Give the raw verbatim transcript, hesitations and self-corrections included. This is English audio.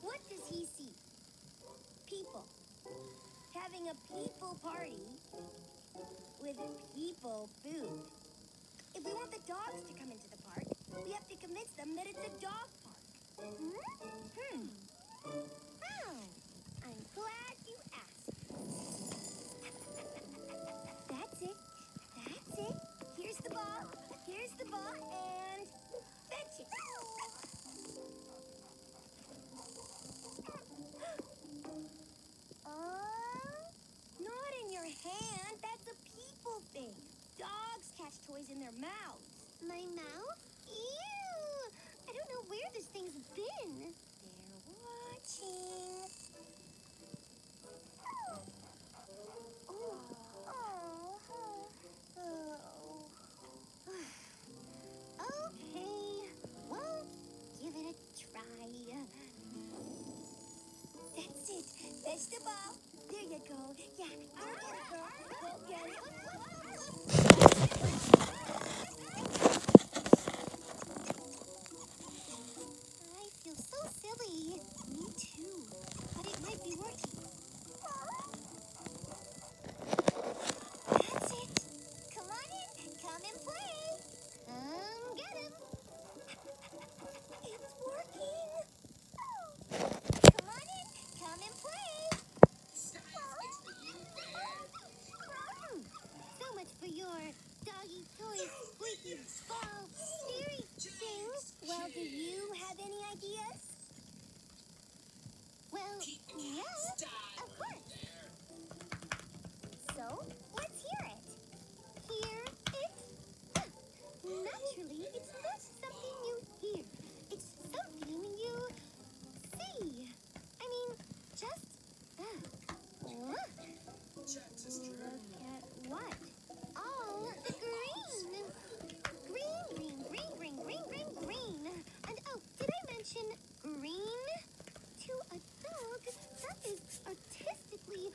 What does he see? People. Having a people party with people food. If we want the dogs to come into the park, we have to convince them that it's a dog park. Hmm? Hmm. Oh, I'm glad you asked. That's it. That's it. Here's the ball. Here's the ball, and fetch it. Uh, not in your hand. That's a people thing. Dogs catch toys in their mouths. My mouth? Ew! I don't know where this thing's been. They're watching. Oh. Oh. Oh. Okay. Well, give it a try. That's it. Fetch the ball. There you go. Yeah, go get it, girl. Go get it. I feel so silly. Me too. But it might be working. That's it. Come on in. Come and play. Come get him. It's working. Come on in. Come and play. So much for your doggy toy squeaky ball theory thing. Well, do you have any ideas? Well, yeah, of course. So, let's hear it. Hear it? Naturally, it's not something you hear. It's something you see. I mean, just uh, look. Look at what? All the green. Green, green, green, green, green, green, green. And oh, did I mention green? To a dog, that is artistically